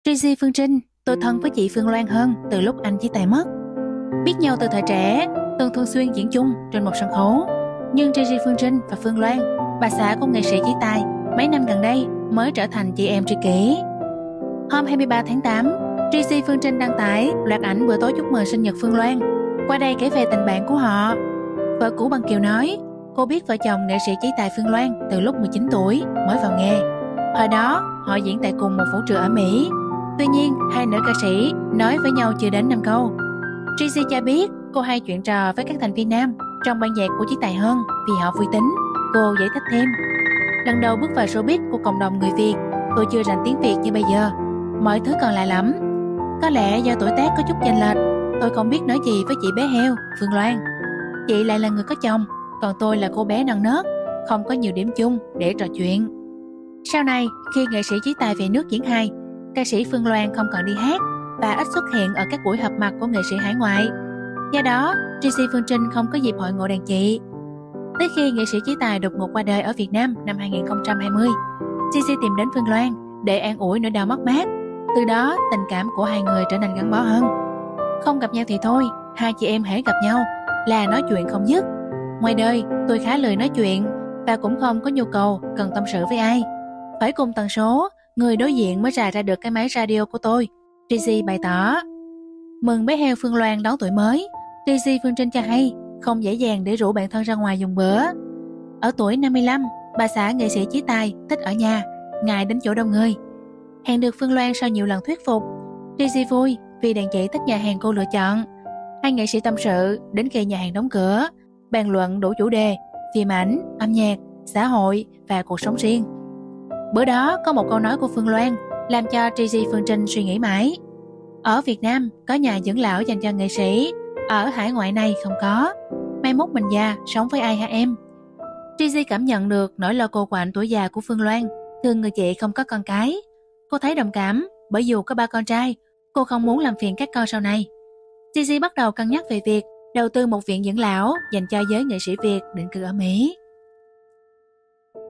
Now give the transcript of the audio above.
Tracy Phương Trinh, tôi thân với chị Phương Loan hơn từ lúc anh chia tay mất. Biết nhau từ thời trẻ, từng thường xuyên diễn chung trên một sân khấu. Nhưng Tracy Phương Trinh và Phương Loan, bà xã của nghệ sĩ Chí Tài, mấy năm gần đây mới trở thành chị em tri kỷ. Hôm 23 tháng 8, Tracy Phương Trinh đăng tải loạt ảnh bữa tối chúc mừng sinh nhật Phương Loan. Qua đây kể về tình bạn của họ. Vợ cũ Bằng Kiều nói, cô biết vợ chồng nghệ sĩ Chí Tài Phương Loan từ lúc 19 tuổi mới vào nghề. Hồi đó, họ diễn tại cùng một vũ trường ở Mỹ. Tuy nhiên, hai nữ ca sĩ nói với nhau chưa đến 5 câu. Tracy cho biết cô hay chuyện trò với các thành viên nam trong ban nhạc của Chí Tài hơn vì họ vui tính. Cô giải thích thêm, lần đầu bước vào showbiz của cộng đồng người Việt, tôi chưa rành tiếng Việt như bây giờ. Mọi thứ còn lạ lắm. Có lẽ do tuổi tác có chút chênh lệch, tôi không biết nói gì với chị bé heo, Phương Loan. Chị lại là người có chồng, còn tôi là cô bé non nớt, không có nhiều điểm chung để trò chuyện. Sau này, khi nghệ sĩ Chí Tài về nước diễn hài, ca sĩ Phương Loan không còn đi hát và ít xuất hiện ở các buổi họp mặt của nghệ sĩ hải ngoại. Do đó, Tracy Phương Trinh không có dịp hội ngộ đàn chị. Tới khi nghệ sĩ Chí Tài đột ngột qua đời ở Việt Nam năm 2020, Tracy tìm đến Phương Loan để an ủi nỗi đau mất mát. Từ đó, tình cảm của hai người trở nên gắn bó hơn. Không gặp nhau thì thôi, hai chị em hễ gặp nhau là nói chuyện không dứt. Ngoài đời, tôi khá lười nói chuyện và cũng không có nhu cầu cần tâm sự với ai. Phải cùng tần số, người đối diện mới rà ra được cái máy radio của tôi, Tracy bày tỏ. Mừng bé heo Phương Loan đón tuổi mới, Tracy Phương Trinh cho hay không dễ dàng để rủ bạn thân ra ngoài dùng bữa. Ở tuổi 55, bà xã nghệ sĩ Chí Tài thích ở nhà, ngại đến chỗ đông người. Hẹn được Phương Loan sau nhiều lần thuyết phục, Tracy vui vì đàn chị thích nhà hàng cô lựa chọn. Hai nghệ sĩ tâm sự đến khi nhà hàng đóng cửa, bàn luận đủ chủ đề, phim ảnh, âm nhạc, xã hội và cuộc sống riêng. Bữa đó có một câu nói của Phương Loan làm cho Tracy Phương Trinh suy nghĩ mãi. Ở Việt Nam có nhà dưỡng lão dành cho nghệ sĩ, ở hải ngoại này không có. Mai mốt mình già sống với ai hả em? Tracy cảm nhận được nỗi lo cô quạnh tuổi già của Phương Loan, thương người chị không có con cái. Cô thấy đồng cảm, bởi dù có 3 con trai, cô không muốn làm phiền các con sau này. Tracy bắt đầu cân nhắc về việc đầu tư một viện dưỡng lão dành cho giới nghệ sĩ Việt định cư ở Mỹ.